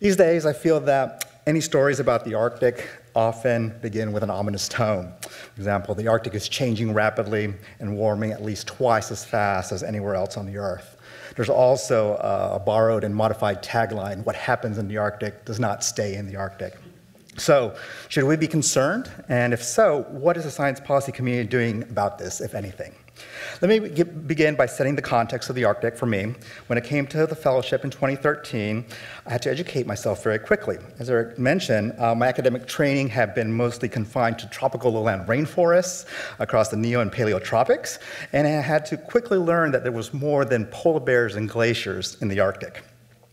These days, I feel that any stories about the Arctic often begin with an ominous tone. For example, the Arctic is changing rapidly and warming at least twice as fast as anywhere else on the Earth. There's also a borrowed and modified tagline, what happens in the Arctic does not stay in the Arctic. So, should we be concerned? And if so, what is the science policy community doing about this, if anything? Let me begin by setting the context of the Arctic for me. When it came to the fellowship in 2013, I had to educate myself very quickly. As Eric mentioned, my academic training had been mostly confined to tropical lowland rainforests across the neo and paleotropics, and I had to quickly learn that there was more than polar bears and glaciers in the Arctic.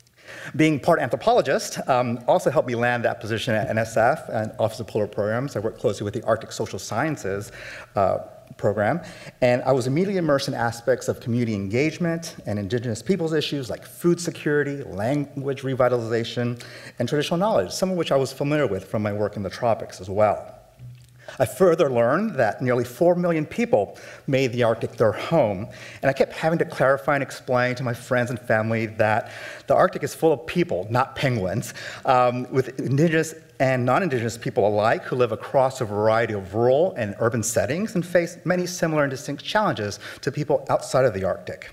Being part anthropologist also helped me land that position at NSF and Office of Polar Programs. I worked closely with the Arctic Social Sciences program, and I was immediately immersed in aspects of community engagement and indigenous peoples issues like food security, language revitalization, and traditional knowledge, some of which I was familiar with from my work in the tropics as well. I further learned that nearly 4 million people made the Arctic their home, and I kept having to clarify and explain to my friends and family that the Arctic is full of people, not penguins, with indigenous and non-indigenous people alike who live across a variety of rural and urban settings and face many similar and distinct challenges to people outside of the Arctic.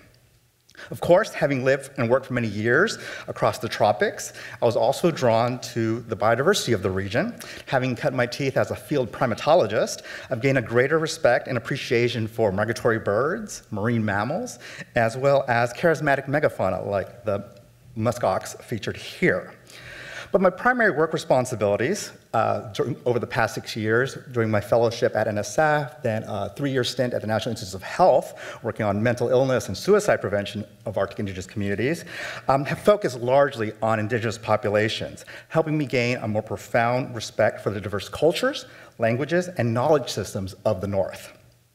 Of course, having lived and worked for many years across the tropics, I was also drawn to the biodiversity of the region. Having cut my teeth as a field primatologist, I've gained a greater respect and appreciation for migratory birds, marine mammals, as well as charismatic megafauna like the muskox featured here. But my primary work responsibilities over the past 6 years, during my fellowship at NSF, then a 3-year stint at the National Institutes of Health, working on mental illness and suicide prevention of Arctic indigenous communities, have focused largely on indigenous populations, helping me gain a more profound respect for the diverse cultures, languages, and knowledge systems of the North.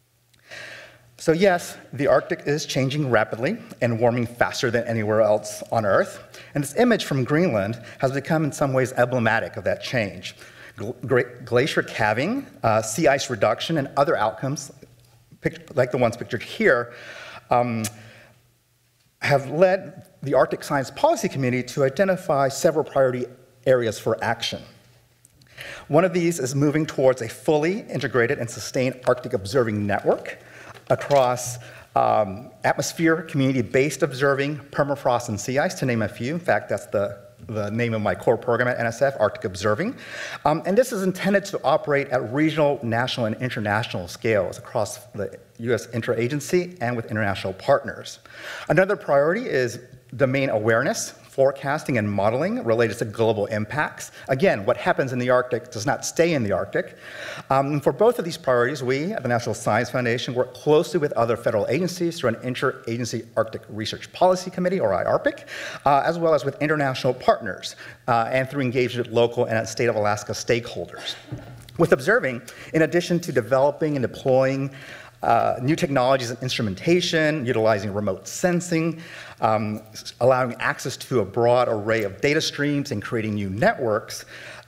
So yes, the Arctic is changing rapidly and warming faster than anywhere else on Earth. And this image from Greenland has become in some ways emblematic of that change. Glacier calving, sea ice reduction, and other outcomes, like the ones pictured here, have led the Arctic Science Policy Committee to identify several priority areas for action. One of these is moving towards a fully integrated and sustained Arctic observing network across atmosphere, community-based observing, permafrost, and sea ice, to name a few. In fact, that's the name of my core program at NSF, Arctic Observing. And this is intended to operate at regional, national, and international scales across the U.S. interagency and with international partners. Another priority is domain awareness, forecasting, and modeling related to global impacts. Again, what happens in the Arctic does not stay in the Arctic. For both of these priorities, we at the National Science Foundation work closely with other federal agencies through an Interagency Arctic Research Policy Committee, or IARPC, as well as with international partners, and through engagement with local and state of Alaska stakeholders. With observing, in addition to developing and deploying new technologies and instrumentation, utilizing remote sensing, allowing access to a broad array of data streams and creating new networks,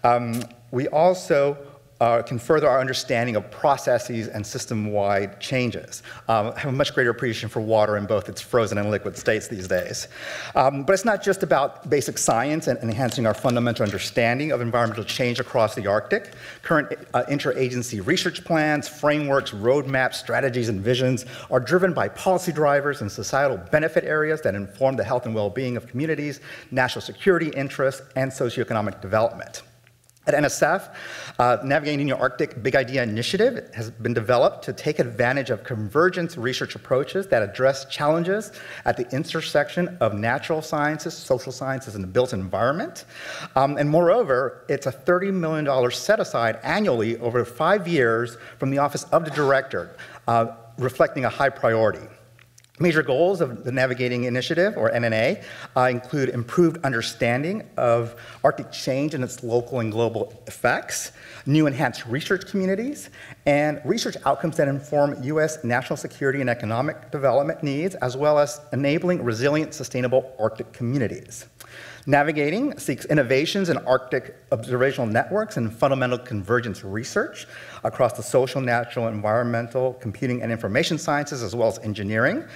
we also can further our understanding of processes and system-wide changes. I have a much greater appreciation for water in both its frozen and liquid states these days. But it's not just about basic science and enhancing our fundamental understanding of environmental change across the Arctic. Current interagency research plans, frameworks, roadmaps, strategies, and visions are driven by policy drivers and societal benefit areas that inform the health and well-being of communities, national security interests, and socioeconomic development. At NSF, Navigating the Arctic Big Idea Initiative has been developed to take advantage of convergence research approaches that address challenges at the intersection of natural sciences, social sciences, and the built environment. And moreover, it's a $30 million set aside annually over 5 years from the Office of the Director, reflecting a high priority. Major goals of the Navigating Initiative, or NNA, include improved understanding of Arctic change and its local and global effects, new enhanced research communities, and research outcomes that inform U.S. national security and economic development needs, as well as enabling resilient, sustainable Arctic communities. Navigating seeks innovations in Arctic observational networks and fundamental convergence research across the social, natural, environmental, computing, and information sciences, as well as engineering,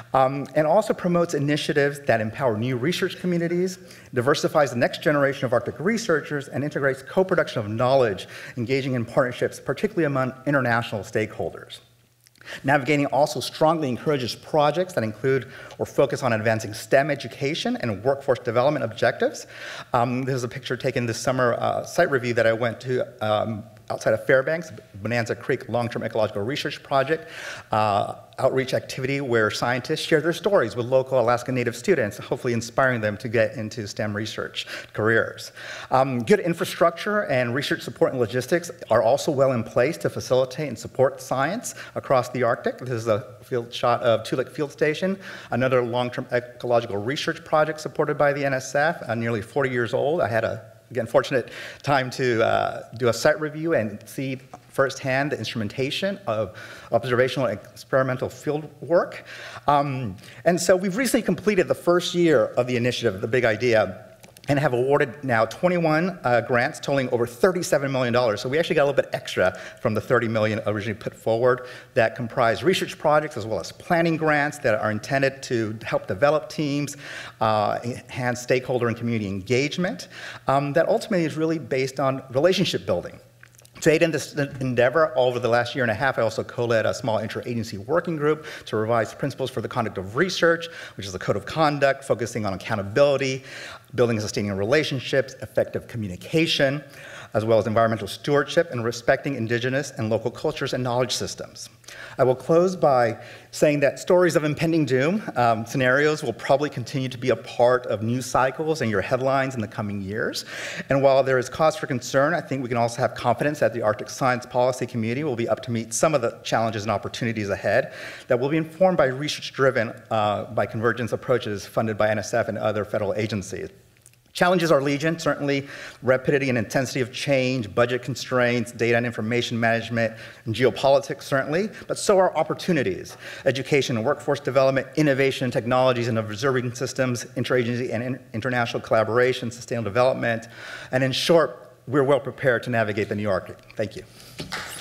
and also promotes initiatives that empower new research communities, diversifies the next generation of Arctic researchers, and integrates co-production of knowledge, engaging in partnerships, particularly among international stakeholders. Navigating also strongly encourages projects that include or focus on advancing STEM education and workforce development objectives. This is a picture taken this summer site review that I went to outside of Fairbanks, Bonanza Creek Long-Term Ecological Research Project, outreach activity where scientists share their stories with local Alaska Native students, hopefully inspiring them to get into STEM research careers. Good infrastructure and research support and logistics are also well in place to facilitate and support science across the Arctic. This is a field shot of Toolik Field Station, another long-term ecological research project supported by the NSF, nearly 40 years old. I had again, fortunate time to do a site review and see firsthand the instrumentation of observational and experimental field work. And so we've recently completed the first year of the initiative, The Big Idea, and have awarded now 21 grants totaling over $37 million. So we actually got a little bit extra from the $30 million originally put forward that comprise research projects as well as planning grants that are intended to help develop teams, enhance stakeholder and community engagement, that ultimately is really based on relationship building. To aid in this endeavor, over the last year and a half, I also co-led a small interagency working group to revise principles for the conduct of research, which is a code of conduct focusing on accountability, building and sustaining relationships, effective communication, as well as environmental stewardship and respecting indigenous and local cultures and knowledge systems. I will close by saying that stories of impending doom scenarios will probably continue to be a part of news cycles and your headlines in the coming years. And while there is cause for concern, I think we can also have confidence that the Arctic Science Policy Community will be up to meet some of the challenges and opportunities ahead that will be informed by research driven by convergence approaches funded by NSF and other federal agencies. Challenges are legion, certainly rapidity and intensity of change, budget constraints, data and information management, and geopolitics certainly, but so are opportunities. Education and workforce development, innovation, technologies and observing systems, interagency and international collaboration, sustainable development, and in short, we're well prepared to navigate the new Arctic. Thank you.